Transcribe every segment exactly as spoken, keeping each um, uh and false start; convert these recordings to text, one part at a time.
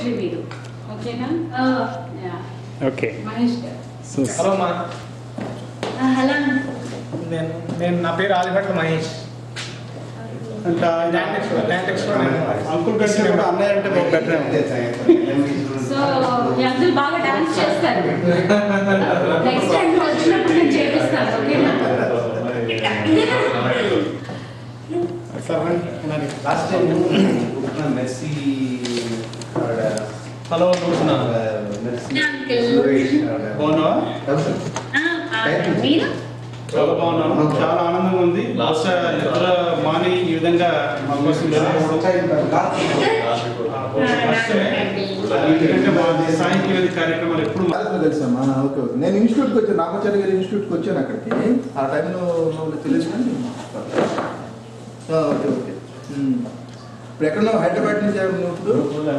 Entry మీరు ఓకేనా? Okay Mahesh గారు. హలో మా హలో నేను నేను నా పేరు ఆదిభట్ల మహేష్. అంత అంకుల్ కంటే కూడా అన్నయ్య అంటే మాకు బెటర్. సో మీ అందరూ బాగా డాన్స్ చేస్తారు. నెక్స్ట్ టైం వచ్చినప్పుడు నేను చేపిస్తాను ఓకేనా? లాస్ట్ టైం మెస్సీ హలో చూస్తున్నా బాగున్నావా? మీరు చాలా బాగున్నాను. చాలా ఆనందంగా ఉంది. లాస్ట్ ఇతర మాని ఈ విధంగా మా కోసం సాహిత్య కార్యక్రమాలు ఎప్పుడు తెలుసమ్మా. ఓకే ఓకే నేను ఇన్స్టిట్యూట్కి వచ్చాను, రామాచారి గారి ఇన్స్టిట్యూట్కి వచ్చాను. అక్కడికి ఆ టైంలో తెలియదు కానీ ఓకే ఓకే. ఇప్పుడు ఎక్కడున్నావు? హైదరాబాద్ నుంచి నువ్వు ఇప్పుడు?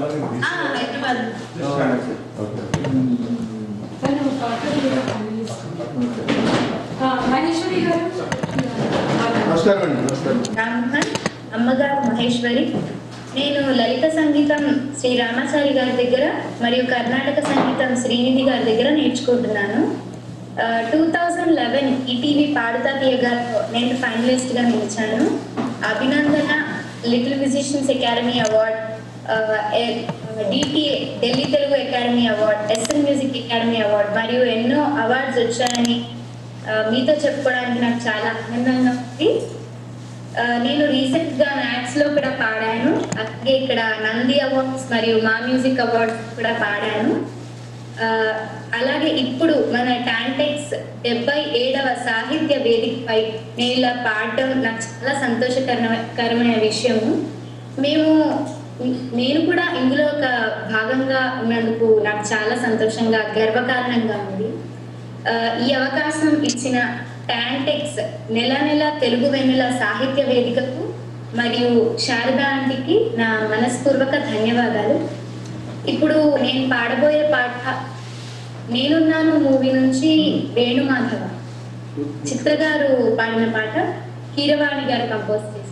నమస్కారం అండి. నమస్కారం. అమ్మగారు మహేశ్వరి. నేను లలిత సంగీతం శ్రీ రామాచారి గారి దగ్గర మరియు కర్ణాటక సంగీతం శ్రీనిధి గారి దగ్గర నేర్చుకుంటున్నాను. టూ థౌజండ్ లెవెన్ ఈటీవీ పాడుతా తీయగాలో నేను ఫైనలిస్ట్గా నిలిచాను. Abhinandana little musicians academy award, DTA Delhi Telugu academy award, SN music academy award మరియు ఎన్నో అవార్డ్స్ వచ్చాయని మీతో చెప్పుకోవడానికి నాకు చాలా ఆనందంగా ఉంది. నేను రీసెంట్గా మ్యాథ్స్లో కూడా పాడాను. అలాగే ఇక్కడ నంది అవార్డ్స్ మరియు మా మ్యూజిక్ అవార్డ్స్ కూడా పాడాను. అలాగే ఇప్పుడు మన టాంటెక్స్ డెబ్బై ఏడవ సాహిత్య వేదికపై నేను ఇలా పాడడం నాకు చాలా సంతోషకరమైన విషయము. మేము నేను కూడా ఇందులో ఒక భాగంగా ఉన్నందుకు నాకు చాలా సంతోషంగా గర్వకారణంగా ఉంది. ఈ అవకాశం ఇచ్చిన టాంటెక్స్ నెల నెల తెలుగు వెన్నెల సాహిత్య వేదికకు మరియు శారదా ఆంటీకి నా మనస్పూర్వక ధన్యవాదాలు. ఇప్పుడు నేను పాడబోయే పాట నేనున్నాను మూవీ నుంచి వేణుమాధవ చిత్ర గారు పాడిన పాట, కీరవాణి గారు కంపోజ్ చేసింది.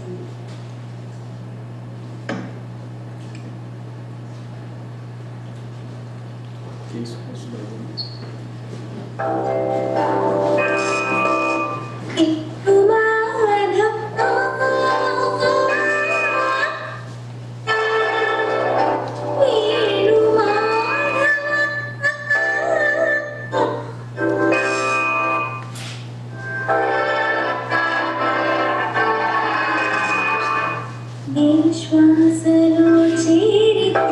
Ye Swasalo cheerite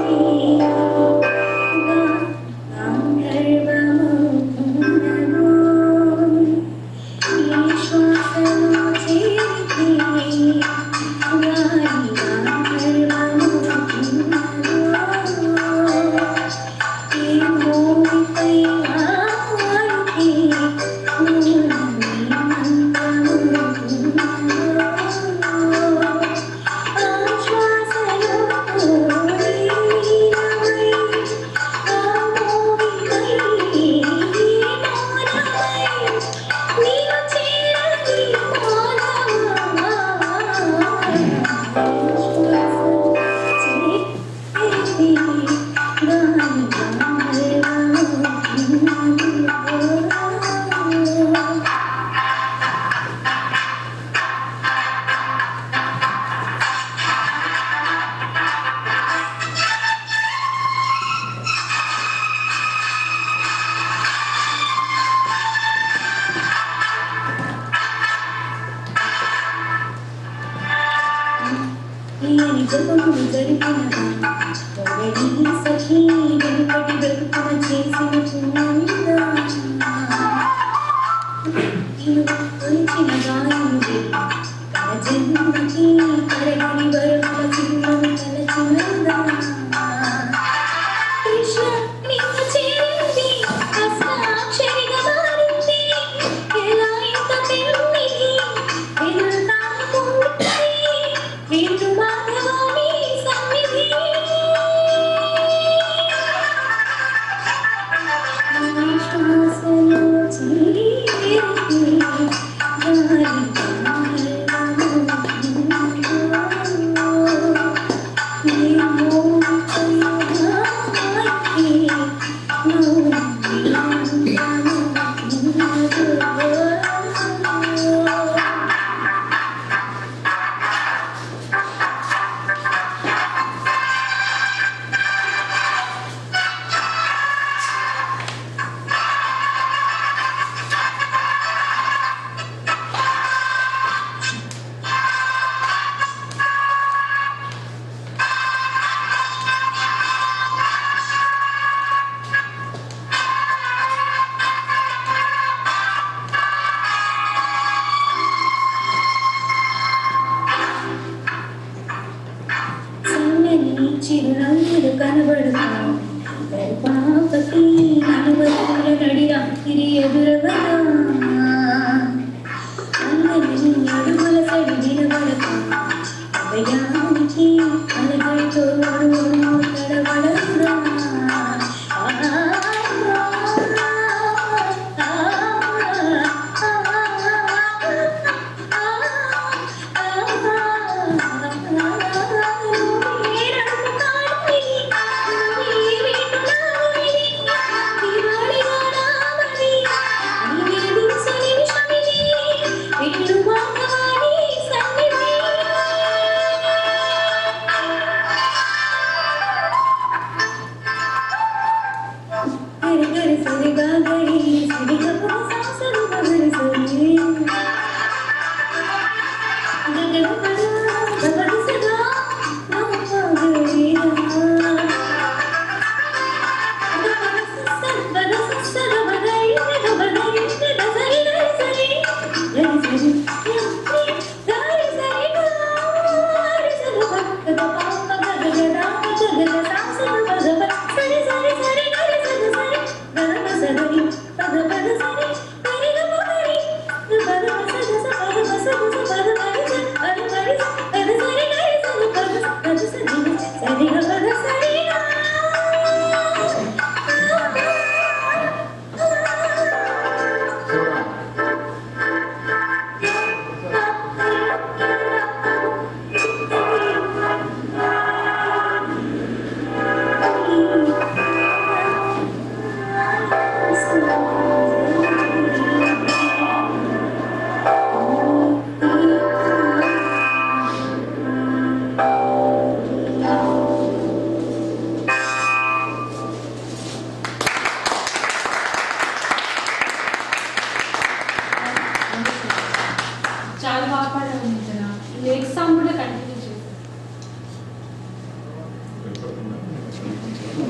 Vennelamma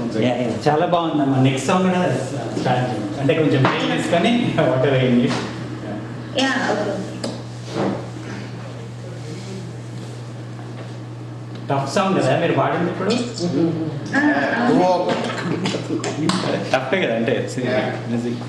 Yeah, yeah. చాలా బాగుందమ్మా. నెక్స్ట్ సాంగ్ కూడా స్టార్ట్ చేయండి. అంటే కొంచెం టైం తీసుకొని వాటర్ వేయండి. Yeah okay. టఫ్ సాంగ్ కదా మీరు పాడింది ఇప్పుడు. టఫే కదా అంటే మ్యూజిక్.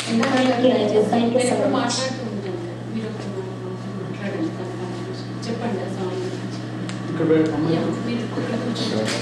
ఇంకా Thank you. Thank you so ఎప్పుడు much. మాట్లాడుతూ ఉంటాను కదా. మీరు ఒక మాట్లాడండి చెప్పండి ఆ సాంగ్ గురించి. ఇక్కడ పెడతామా? యా, మీరు ఇక్కడ కూర్చోండి.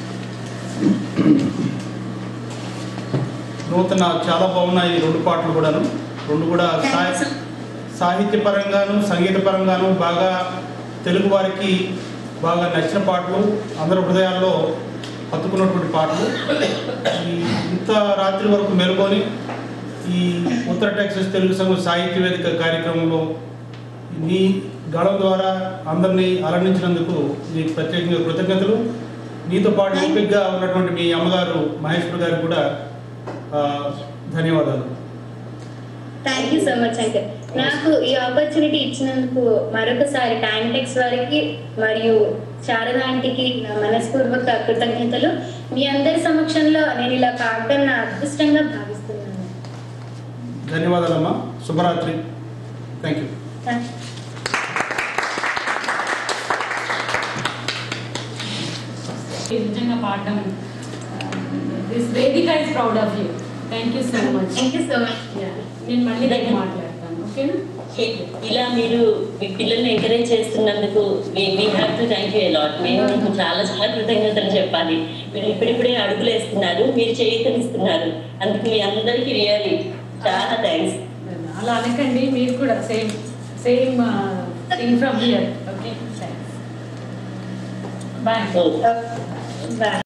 నూతన చాలా బాగున్నాయి ఈ రెండు పాటలు కూడాను. రెండు కూడా సాహి సాహిత్య పరంగాను సంగీత పరంగాను బాగా తెలుగు వారికి బాగా నచ్చిన పాటలు, అందరి హృదయాల్లో హత్తుకున్నటువంటి పాటలు. ఈ ఇంత రాత్రి వరకు మేల్కొని ఈ ఉత్తర టెక్సస్ తెలుగు సంఘం సాహిత్య వేదిక కార్యక్రమంలో మీ గళం ద్వారా అందరినీ అలరించినందుకు మీకు ప్రత్యేకంగా కృతజ్ఞతలు. మీతో పాటు ఓపికగా ఉన్నటువంటి మీ అమ్మగారు మహేశ్వర్ గారికి కూడా ధన్యవాదాలు. Thank you so much uncle. నాకు ఈ ఆపర్చునిటీ ఇచ్చినందుకు మరొకసారి టైంటెక్స్ వారికి మరియు శారద ఆంటీకి నా మనస్పూర్వక కృతజ్ఞతలు. మీ అందరి సమక్షంలో నేను ఇలా పాడడం నా అదృష్టంగా భావిస్తున్నాను. ధన్యవాదాలమ్మా. శుభరాత్రి. Thank you. నిజంగా పాడడం దిస్ వేదిక is proud of you. Thank you so much. Thank you so much. నేను మళ్ళీ దగ్గర మాట్లాడతాను. ఓకేనా? ఇలా మీరు మీ పిల్లల్ని ఎంకరేజ్ చేస్తున్నందుకు we have to thank you a lot. మేము మీకు చాలా చాలా కృతజ్ఞతలు చెప్పాలి. మీరు ఇప్పుడిప్పుడే అడుగులు వేస్తున్నారు, మీరు చేయిస్తున్నారు. అందుకు మీ అందరికీ రియల్లీ చాలా థ్యాంక్స్. అలా అనకండి, మీరు కూడా same same thing from here. Okay, thanks. Bye. Bye.